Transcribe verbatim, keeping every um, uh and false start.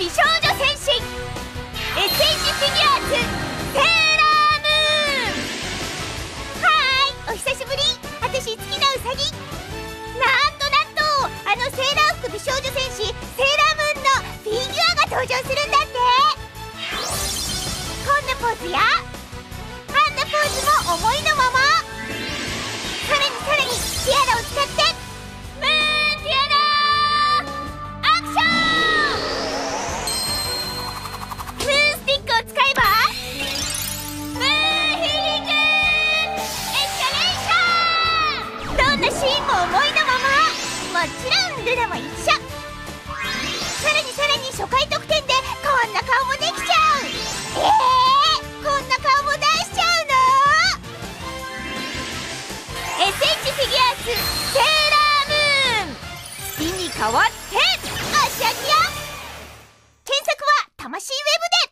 美少女戦士 エスエイチ フィギュアーツセーラームーン。はーい、お久しぶり。私好きなウサギ。なんとなんとあのセーラー服美少女戦士セーラームーンのフィギュアが登場するんだって。こんなポーズやあんなポーズも思いのまま。さらにさらにティアラを使ってムーンティアラアクション。ムーンスティックを使えばムーンヒーリングエスカレーション。どんなシーンも思いのまま。もちろんルナも一緒。さらにさらに初回特典でこんな顔もできちゃう。えー、こんな顔も出しちゃうの？ エスエイチ フィギュアーツセーラームーン、月に変わって足上げよ。検索は魂ウェブで。